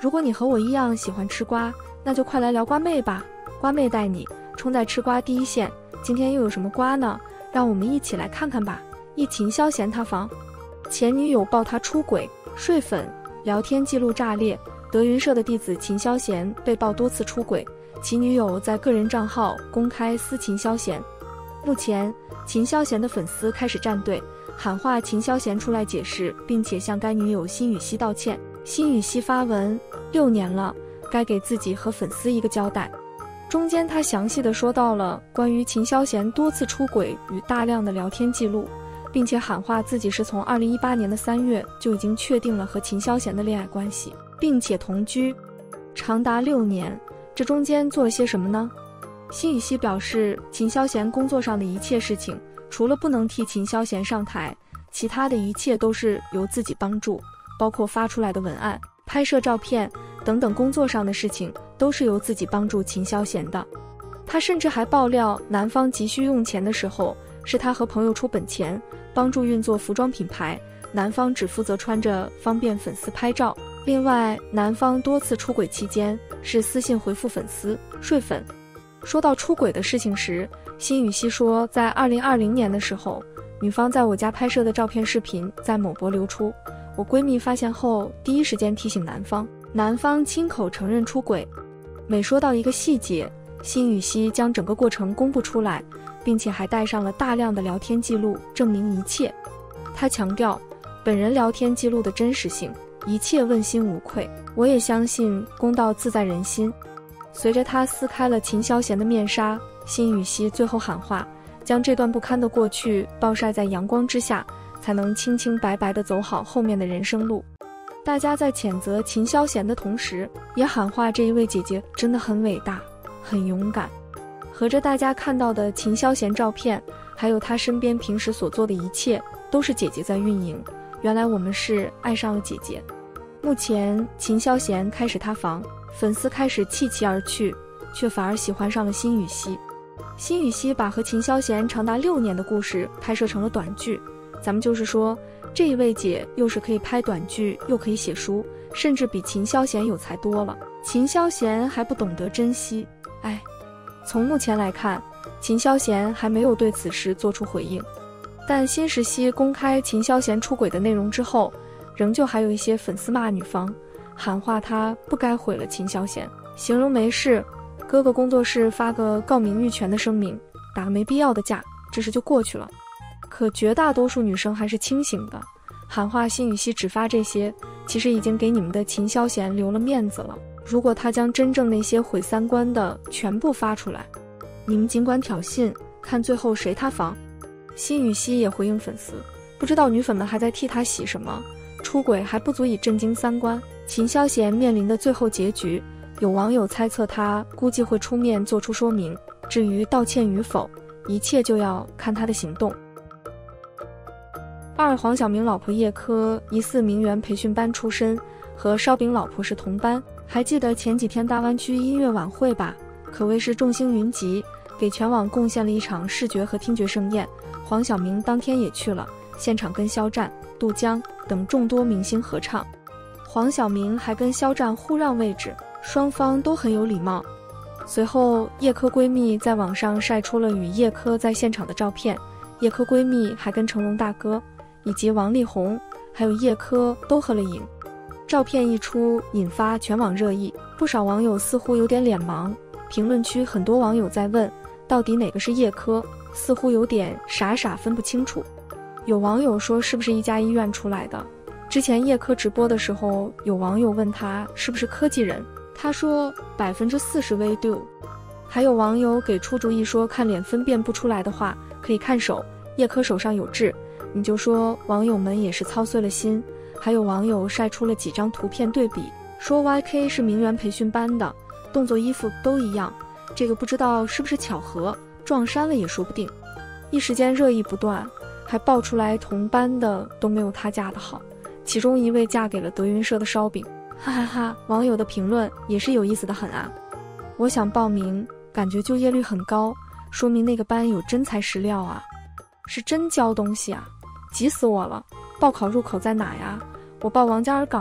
如果你和我一样喜欢吃瓜，那就快来聊瓜妹吧，瓜妹带你冲在吃瓜第一线。今天又有什么瓜呢？让我们一起来看看吧。秦霄贤塌房，前女友爆他出轨、睡粉，聊天记录炸裂。德云社的弟子秦霄贤被曝多次出轨，其女友在个人账号公开撕秦霄贤。目前，秦霄贤的粉丝开始站队，喊话秦霄贤出来解释，并且向该女友辛雨熙道歉。辛雨熙发文：6年了，该给自己和粉丝一个交代。中间他详细的说到了关于秦霄贤多次出轨与大量的聊天记录，并且喊话自己是从2018年的3月就已经确定了和秦霄贤的恋爱关系，并且同居长达6年。这中间做了些什么呢？辛雨熙表示，秦霄贤工作上的一切事情，除了不能替秦霄贤上台，其他的一切都是由自己帮助，包括发出来的文案、拍摄照片等等工作上的事情，都是由自己帮助秦霄贤的。他甚至还爆料，男方急需用钱的时候，是他和朋友出本钱，帮助运作服装品牌，男方只负责穿着方便粉丝拍照。另外，男方多次出轨期间是私信回复粉丝睡粉。说到出轨的事情时，辛雨熙说，在2020年的时候，女方在我家拍摄的照片视频在某博流出，我闺蜜发现后第一时间提醒男方，男方亲口承认出轨。每说到一个细节，辛雨熙将整个过程公布出来，并且还带上了大量的聊天记录证明一切。他强调本人聊天记录的真实性，一切问心无愧。我也相信公道自在人心。随着他撕开了秦霄贤的面纱，辛雨熙最后喊话，将这段不堪的过去暴晒在阳光之下，才能清清白白地走好后面的人生路。大家在谴责秦霄贤的同时，也喊话这一位姐姐真的很伟大，很勇敢。合着大家看到的秦霄贤照片，还有他身边平时所做的一切，都是姐姐在运营。原来我们是爱上了姐姐。目前秦霄贤开始塌房，粉丝开始弃其而去，却反而喜欢上了辛雨熙。辛雨熙把和秦霄贤长达6年的故事拍摄成了短剧。咱们就是说，这一位姐又是可以拍短剧，又可以写书，甚至比秦霄贤有才多了。秦霄贤还不懂得珍惜，从目前来看，秦霄贤还没有对此事做出回应。但辛时熙公开秦霄贤出轨的内容之后，仍旧还有一些粉丝骂女方，喊话她不该毁了秦霄贤，形容没事，哥哥工作室发个告名誉权的声明，打个没必要的架，这事就过去了。可绝大多数女生还是清醒的，喊话辛雨熙只发这些，其实已经给你们的秦霄贤留了面子了。如果他将真正那些毁三观的全部发出来，你们尽管挑衅，看最后谁塌房。辛雨熙也回应粉丝，不知道女粉们还在替他洗什么，出轨还不足以震惊三观。秦霄贤面临的最后结局，有网友猜测他估计会出面做出说明，至于道歉与否，一切就要看他的行动。黄晓明老婆叶珂疑似名媛培训班出身，和烧饼老婆是同班。还记得前几天大湾区音乐晚会吧？可谓是众星云集，给全网贡献了一场视觉和听觉盛宴。黄晓明当天也去了现场，跟肖战、杜江等众多明星合唱。黄晓明还跟肖战互让位置，双方都很有礼貌。随后，叶珂闺蜜在网上晒出了与叶珂在现场的照片，叶珂闺蜜还跟成龙大哥以及王力宏还有叶珂都合了影。照片一出，引发全网热议，不少网友似乎有点脸盲。评论区很多网友在问，到底哪个是叶珂，似乎有点傻分不清楚。有网友说是不是一家医院出来的。之前叶珂直播的时候，有网友问他是不是科技人，他说40%微度。还有网友给出主意说，看脸分辨不出来的话，可以看手，叶珂手上有痣。你就说网友们也是操碎了心。还有网友晒出了几张图片对比，说 YK 是名媛培训班的，动作衣服都一样，这个不知道是不是巧合，撞衫了也说不定。一时间热议不断，还爆出来同班的都没有他嫁的好，其中一位嫁给了德云社的烧饼，哈哈哈！网友的评论也是有意思的很啊。我想报名，感觉就业率很高，说明那个班有真材实料啊，是真教东西啊，急死我了！报考入口在哪呀？我报王嘉尔岗啊，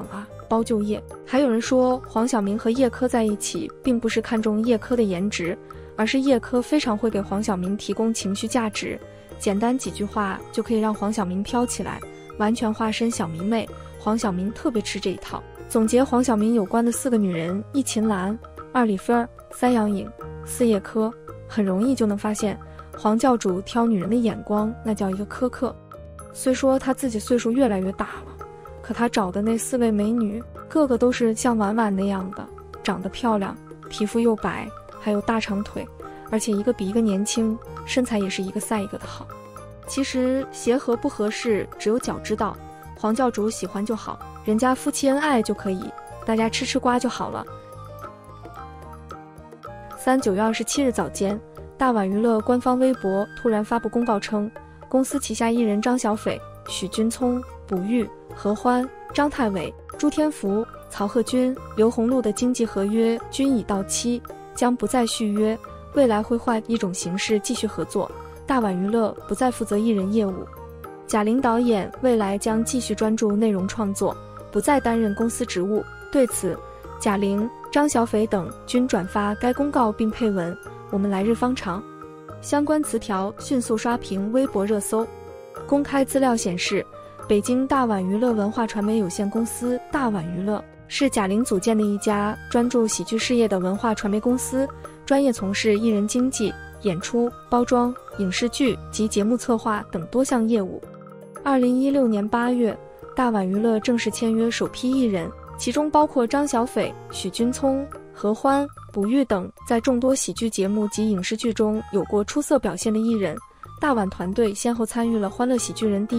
包就业。还有人说黄晓明和叶柯在一起，并不是看中叶柯的颜值，而是叶柯非常会给黄晓明提供情绪价值，简单几句话就可以让黄晓明飘起来，完全化身小迷妹。黄晓明特别吃这一套。总结黄晓明有关的4个女人：1秦岚，2李菲儿，3杨颖，4叶柯。很容易就能发现黄教主挑女人的眼光那叫一个苛刻。虽说他自己岁数越来越大了，可他找的那4位美女个个都是像婉婉那样的，长得漂亮，皮肤又白，还有大长腿，而且一个比一个年轻，身材也是一个赛一个的好。其实鞋合不合适只有脚知道，黄教主喜欢就好，人家夫妻恩爱就可以，大家吃瓜就好了。9月27日早间，大碗娱乐官方微博突然发布公告称，公司旗下艺人张小斐、许君聪、卜玉、何欢、张泰伟、朱天福、曹鹤君、刘宏璐的经纪合约均已到期，将不再续约，未来会换一种形式继续合作。大碗娱乐不再负责艺人业务。贾玲导演未来将继续专注内容创作，不再担任公司职务。对此，贾玲、张小斐等均转发该公告并配文：“我们来日方长。”相关词条迅速刷屏微博热搜。公开资料显示，北京大碗娱乐文化传媒有限公司大碗娱乐是贾玲组建的一家专注喜剧事业的文化传媒公司，专业从事艺人经纪、演出、包装、影视剧及节目策划等多项业务。2016年8月，大碗娱乐正式签约首批艺人，其中包括张小斐、许君聪、何欢、卜玉等在众多喜剧节目及影视剧中有过出色表现的艺人。大碗团队先后参与了《欢乐喜剧人》第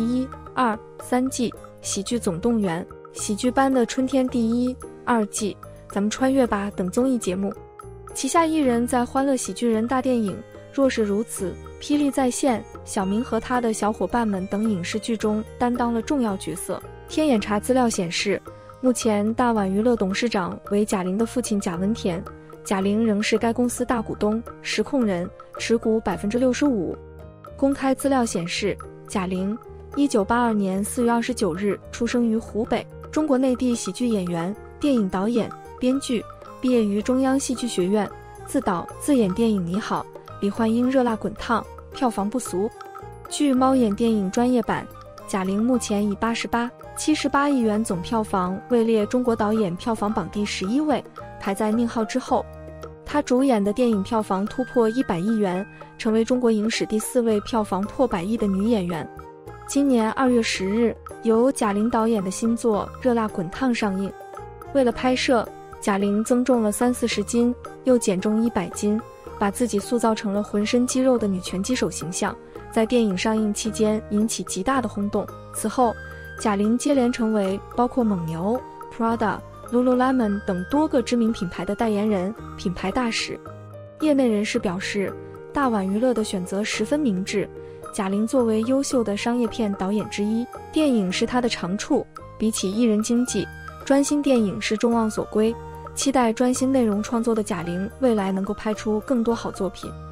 1、2、3季、《喜剧总动员》、喜剧班的春天第1、2季、咱们穿越吧等综艺节目。旗下艺人在《欢乐喜剧人》大电影、若是如此、霹雳在线、小明和他的小伙伴们等影视剧中担当了重要角色。天眼查资料显示，目前大碗娱乐董事长为贾玲的父亲贾文田，贾玲仍是该公司大股东、实控人，持股65%。公开资料显示，贾玲1982年4月29日出生于湖北，中国内地喜剧演员、电影导演、编剧，毕业于中央戏剧学院，自导自演电影《你好，李焕英》热辣滚烫，票房不俗。据猫眼电影专业版，贾玲目前以88、78亿元总票房位列中国导演票房榜第11位，排在宁浩之后。她主演的电影票房突破100亿元，成为中国影史第4位票房破100亿的女演员。今年2月10日，由贾玲导演的新作《热辣滚烫》上映。为了拍摄，贾玲增重了30-40斤，又减重100斤，把自己塑造成了浑身肌肉的女拳击手形象，在电影上映期间引起极大的轰动。此后，贾玲接连成为包括蒙牛、Prada、Lululemon 等多个知名品牌的代言人、品牌大使。业内人士表示，大碗娱乐的选择十分明智。贾玲作为优秀的商业片导演之一，电影是她的长处，比起艺人经纪，专心电影是众望所归。期待专心内容创作的贾玲未来能够拍出更多好作品。